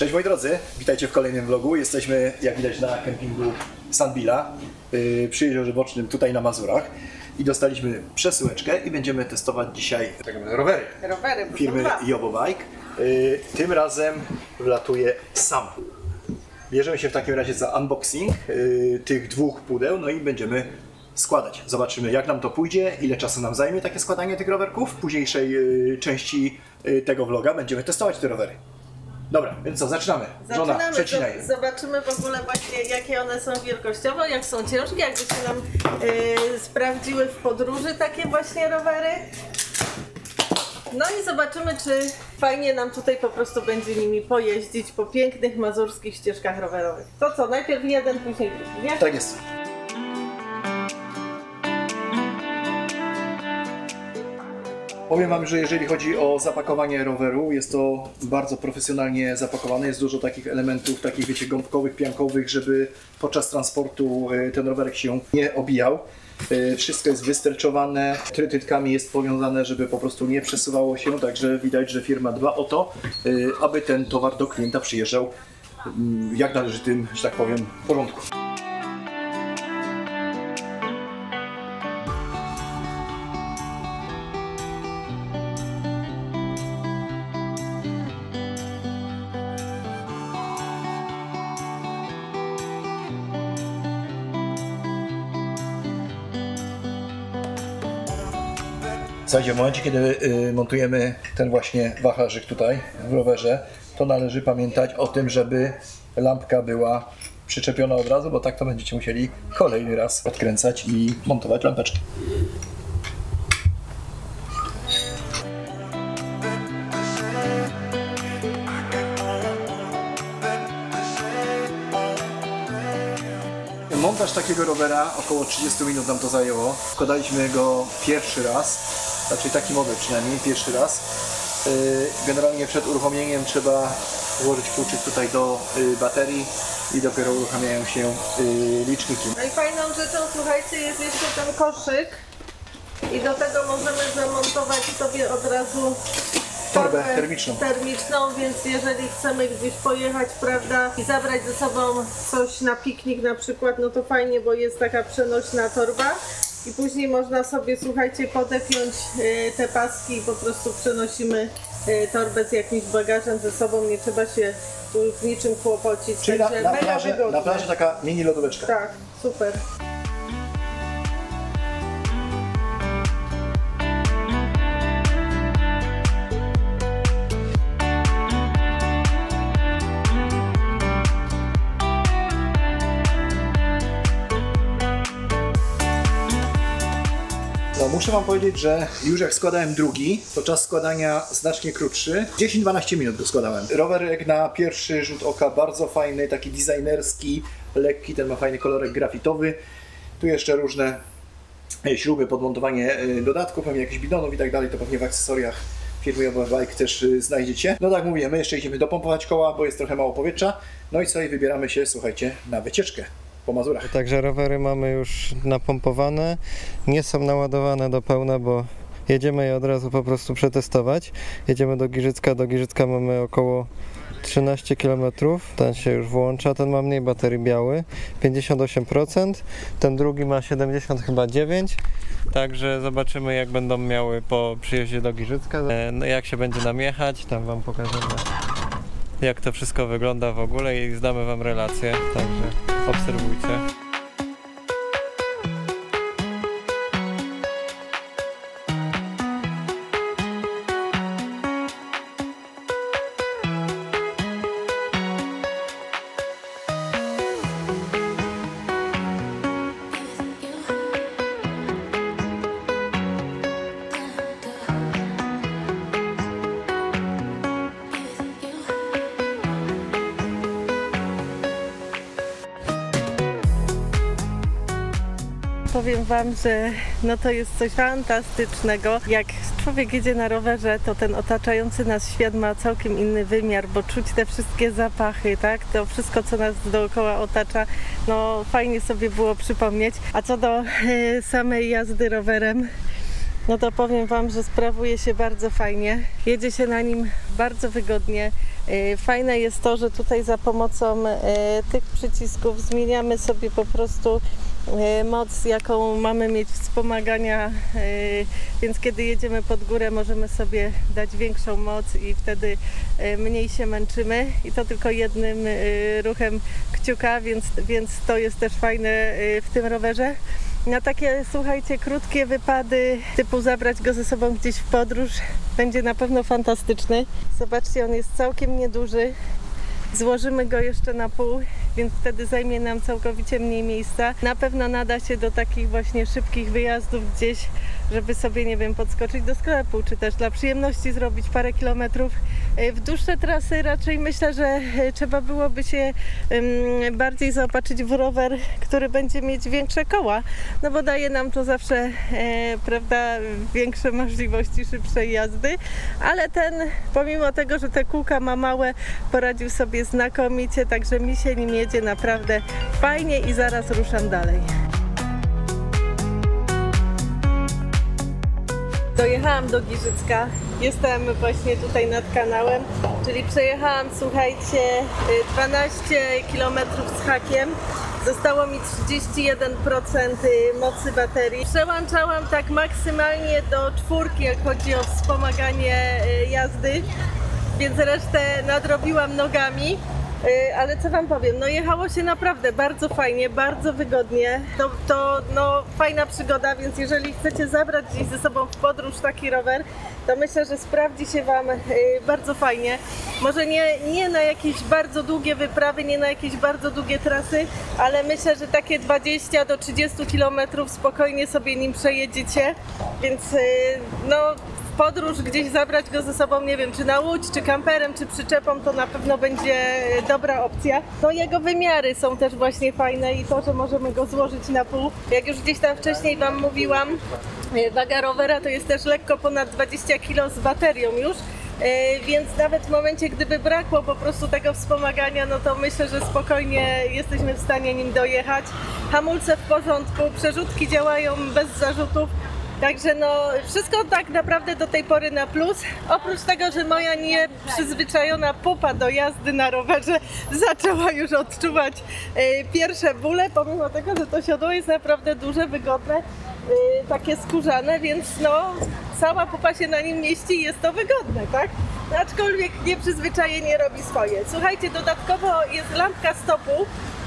Cześć moi drodzy, witajcie w kolejnym vlogu. Jesteśmy, jak widać, na kempingu Sandbilla przy jeziorze bocznym tutaj na Mazurach i dostaliśmy przesyłeczkę i będziemy testować dzisiaj rowery firmy Jobo Bike. Tym razem wlatuje sam. Bierzemy się w takim razie za unboxing tych dwóch pudeł, no i będziemy składać. Zobaczymy, jak nam to pójdzie, ile czasu nam zajmie takie składanie tych rowerków. W późniejszej części tego vloga będziemy testować te rowery. Dobra, więc co, zaczynamy. Żona, przecinaj. Zobaczymy w ogóle właśnie, jakie one są wielkościowo, jak są ciężkie, jakby się nam sprawdziły w podróży takie właśnie rowery. No i zobaczymy, czy fajnie nam tutaj po prostu będzie nimi pojeździć po pięknych mazurskich ścieżkach rowerowych. To co, najpierw jeden, później drugi, nie? Tak jest. Powiem wam, że jeżeli chodzi o zapakowanie roweru, jest to bardzo profesjonalnie zapakowane. Jest dużo takich elementów, takich wiecie, gąbkowych, piankowych, żeby podczas transportu ten rowerek się nie obijał. Wszystko jest wysterczowane, trytytkami jest powiązane, żeby po prostu nie przesuwało się, także widać, że firma dba o to, aby ten towar do klienta przyjeżdżał jak należytym, że tak powiem, porządku. Słuchajcie, w momencie, kiedy montujemy ten właśnie wachlarzyk tutaj w rowerze, to należy pamiętać o tym, żeby lampka była przyczepiona od razu, bo tak to będziecie musieli kolejny raz odkręcać i montować lampeczkę. Montaż takiego rowera około 30 minut nam to zajęło. Składaliśmy go pierwszy raz, znaczy taki model przynajmniej pierwszy raz. Generalnie przed uruchomieniem trzeba włożyć kluczyk tutaj do baterii i dopiero uruchamiają się liczniki. No i fajną rzeczą, słuchajcie, jest jeszcze ten koszyk i do tego możemy zamontować sobie od razu torbę termiczną, więc jeżeli chcemy gdzieś pojechać, prawda, i zabrać ze sobą coś na piknik na przykład, no to fajnie, bo jest taka przenośna torba i później można sobie, słuchajcie, podepiąć te paski i po prostu przenosimy torbę z jakimś bagażem ze sobą, nie trzeba się tu z niczym kłopocić. Czyli na plaży taka mini lodóweczka. Tak, super. No, muszę wam powiedzieć, że już jak składałem drugi, to czas składania znacznie krótszy. 10-12 minut go składałem. Rowerek na pierwszy rzut oka bardzo fajny, taki designerski, lekki, ten ma fajny kolorek grafitowy. Tu jeszcze różne śruby, podmontowanie dodatków, pewnie jakichś bidonów i tak dalej, to pewnie w akcesoriach firmy Jobo Bike też znajdziecie. No tak mówię, my jeszcze idziemy dopompować koła, bo jest trochę mało powietrza. No i sobie wybieramy się, słuchajcie, na wycieczkę po Mazurach. Także rowery mamy już napompowane, nie są naładowane do pełna, bo jedziemy je od razu po prostu przetestować. Jedziemy do Giżycka mamy około 13 km, ten się już włącza, ten ma mniej baterii, biały, 58%, ten drugi ma 70 chyba 9, także zobaczymy, jak będą miały po przyjeździe do Giżycka, no jak się będzie nam jechać, tam wam pokażemy, jak to wszystko wygląda w ogóle i zdamy wam relację, także obserwujcie. Powiem wam, że no to jest coś fantastycznego. Jak człowiek jedzie na rowerze, to ten otaczający nas świat ma całkiem inny wymiar, bo czuć te wszystkie zapachy, tak? To wszystko, co nas dookoła otacza, no fajnie sobie było przypomnieć. A co do samej jazdy rowerem, no to powiem wam, że sprawuje się bardzo fajnie. Jedzie się na nim bardzo wygodnie. Fajne jest to, że tutaj za pomocą tych przycisków zmieniamy sobie po prostu moc, jaką mamy mieć wspomagania, więc kiedy jedziemy pod górę, możemy sobie dać większą moc i wtedy mniej się męczymy i to tylko jednym ruchem kciuka, więc to jest też fajne w tym rowerze. Na takie, słuchajcie, krótkie wypady, typu zabrać go ze sobą gdzieś w podróż, będzie na pewno fantastyczny. Zobaczcie, on jest całkiem nieduży. Złożymy go jeszcze na pół, więc wtedy zajmie nam całkowicie mniej miejsca. Na pewno nada się do takich właśnie szybkich wyjazdów gdzieś, żeby sobie, nie wiem, podskoczyć do sklepu, czy też dla przyjemności zrobić parę kilometrów. W dłuższe trasy raczej myślę, że trzeba byłoby się bardziej zaopatrzyć w rower, który będzie mieć większe koła, no bo daje nam to zawsze, prawda, większe możliwości szybszej jazdy, ale ten, pomimo tego, że te kółka ma małe, poradził sobie znakomicie, także mi się nim jedzie naprawdę fajnie i zaraz ruszam dalej. Dojechałam do Giżycka, jestem właśnie tutaj nad kanałem, czyli przejechałam, słuchajcie, 12 km z hakiem. Zostało mi 31% mocy baterii. Przełączałam tak maksymalnie do 4, jak chodzi o wspomaganie jazdy, więc resztę nadrobiłam nogami. Ale co wam powiem, no jechało się naprawdę bardzo fajnie, bardzo wygodnie, no fajna przygoda, więc jeżeli chcecie zabrać gdzieś ze sobą w podróż taki rower, to myślę, że sprawdzi się wam bardzo fajnie. Może nie na jakieś bardzo długie wyprawy, nie na jakieś bardzo długie trasy, ale myślę, że takie 20 do 30 km spokojnie sobie nim przejedziecie, więc no podróż gdzieś zabrać go ze sobą, nie wiem, czy na łódź, czy kamperem, czy przyczepą, to na pewno będzie dobra opcja. No jego wymiary są też właśnie fajne i to, że możemy go złożyć na pół. Jak już gdzieś tam wcześniej wam mówiłam, waga rowera to jest też lekko ponad 20 kg z baterią już. Więc nawet w momencie, gdyby brakło po prostu tego wspomagania, no to myślę, że spokojnie jesteśmy w stanie nim dojechać. Hamulce w porządku, przerzutki działają bez zarzutów. Także no wszystko tak naprawdę do tej pory na plus, oprócz tego, że moja nieprzyzwyczajona pupa do jazdy na rowerze zaczęła już odczuwać pierwsze bóle, pomimo tego, że to siodło jest naprawdę duże, wygodne, takie skórzane, więc no cała pupa się na nim mieści i jest to wygodne, tak? Aczkolwiek nieprzyzwyczajenie robi swoje. Słuchajcie, dodatkowo jest lampka stopu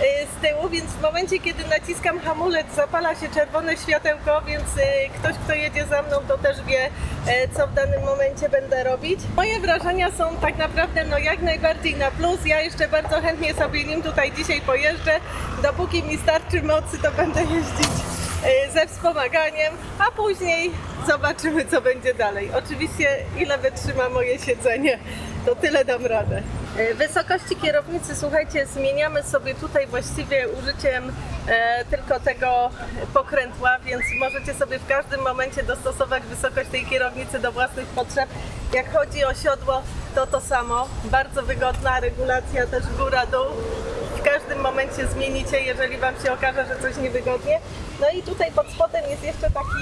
z tyłu, więc w momencie, kiedy naciskam hamulec, zapala się czerwone światełko, więc ktoś, kto jedzie za mną, to też wie, co w danym momencie będę robić. Moje wrażenia są tak naprawdę no jak najbardziej na plus. Ja jeszcze bardzo chętnie sobie nim tutaj dzisiaj pojeżdżę. Dopóki mi starczy mocy, to będę jeździć ze wspomaganiem, a później zobaczymy, co będzie dalej. Oczywiście, ile wytrzyma moje siedzenie, to tyle dam radę. Wysokości kierownicy, słuchajcie, zmieniamy sobie tutaj właściwie użyciem tylko tego pokrętła, więc możecie sobie w każdym momencie dostosować wysokość tej kierownicy do własnych potrzeb. Jak chodzi o siodło, to samo. Bardzo wygodna regulacja, też góra-dół. W każdym momencie zmienicie, jeżeli wam się okaże, że coś niewygodnie. No i tutaj pod spodem jest jeszcze taki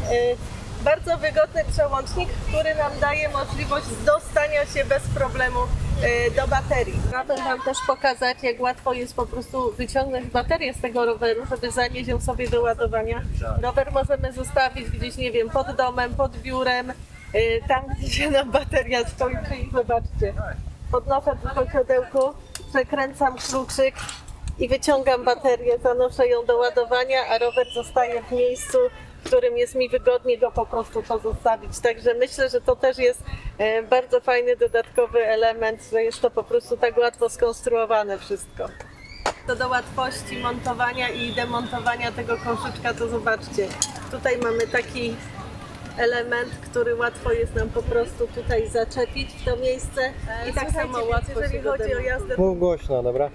bardzo wygodny przełącznik, który nam daje możliwość dostania się bez problemu do baterii. Chciałabym wam też pokazać, jak łatwo jest po prostu wyciągnąć baterię z tego roweru, żeby zanieść ją sobie do ładowania. Rower możemy zostawić gdzieś, nie wiem, pod domem, pod biurem, tam gdzie się nam bateria stoi. I zobaczcie, podnoszę tylko siodełku, przekręcam kluczyk i wyciągam baterię, zanoszę ją do ładowania, a rower zostaje w miejscu, w którym jest mi wygodnie go po prostu pozostawić. Także myślę, że to też jest bardzo fajny dodatkowy element, że jest to po prostu tak łatwo skonstruowane wszystko. To do łatwości montowania i demontowania tego koszyczka, to zobaczcie, tutaj mamy taki element, który łatwo jest nam po prostu tutaj zaczepić w to miejsce i tak samo łatwo, jeżeli chodzi o jazdę. Mów głośno, dobra?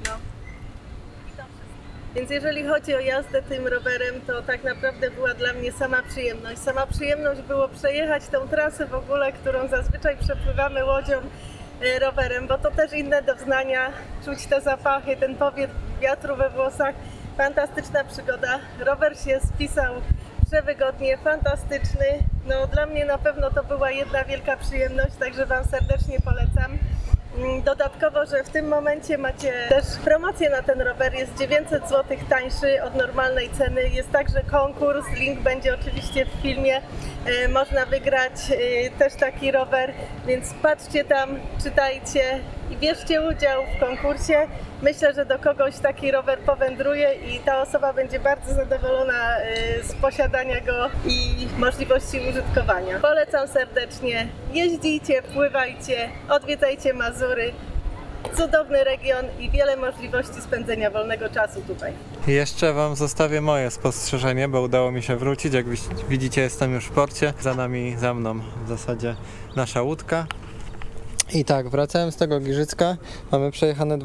Więc jeżeli chodzi o jazdę tym rowerem, to tak naprawdę była dla mnie sama przyjemność. Sama przyjemność było przejechać tą trasę w ogóle, którą zazwyczaj przepływamy łodzią rowerem, bo to też inne doznania, czuć te zapachy, ten powiew wiatru we włosach. Fantastyczna przygoda. Rower się spisał przewygodnie, fantastyczny. No dla mnie na pewno to była jedna wielka przyjemność, także wam serdecznie polecam. Dodatkowo, że w tym momencie macie też promocję na ten rower, jest 900 zł tańszy od normalnej ceny. Jest także konkurs, link będzie oczywiście w filmie. Można wygrać też taki rower, więc patrzcie tam, czytajcie i bierzcie udział w konkursie. Myślę, że do kogoś taki rower powędruje i ta osoba będzie bardzo zadowolona z posiadania go i możliwości użytkowania. Polecam serdecznie, jeździcie, pływajcie, odwiedzajcie Mazury. Cudowny region i wiele możliwości spędzenia wolnego czasu tutaj. Jeszcze Wam zostawię moje spostrzeżenie, bo udało mi się wrócić. Jak widzicie, jestem już w porcie. Za mną w zasadzie nasza łódka. I tak, wracałem z tego Giżycka. Mamy przejechane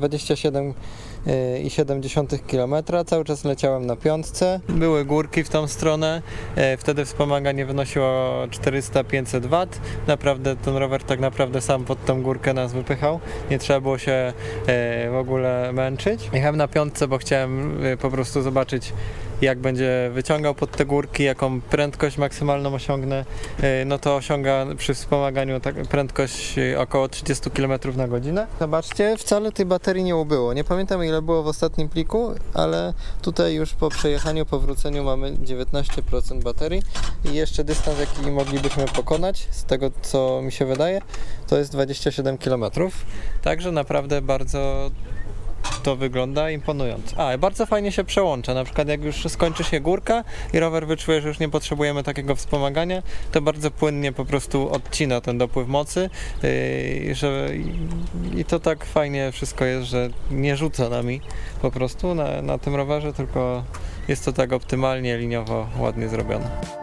27,7 km. Cały czas leciałem na piątce. Były górki w tą stronę. Wtedy wspomaganie wynosiło 400-500 W. Naprawdę ten rower tak naprawdę sam pod tą górkę nas wypychał. Nie trzeba było się w ogóle męczyć. Jechałem na piątce, bo chciałem po prostu zobaczyć, jak będzie wyciągał pod te górki, jaką prędkość maksymalną osiągnę. No to osiąga przy wspomaganiu prędkość około 30 km na godzinę. Zobaczcie, wcale tej baterii nie ubyło. Nie pamiętam, ile było w ostatnim pliku, ale tutaj już po przejechaniu, po wróceniu mamy 19% baterii i jeszcze dystans, jaki moglibyśmy pokonać, z tego co mi się wydaje, to jest 27 km. Także naprawdę bardzo to wygląda imponująco. Bardzo fajnie się przełącza, na przykład jak już skończy się górka i rower wyczuje, że już nie potrzebujemy takiego wspomagania, to bardzo płynnie po prostu odcina ten dopływ mocy i to tak fajnie wszystko jest, że nie rzuca nami po prostu na tym rowerze, tylko jest to tak optymalnie, liniowo, ładnie zrobione.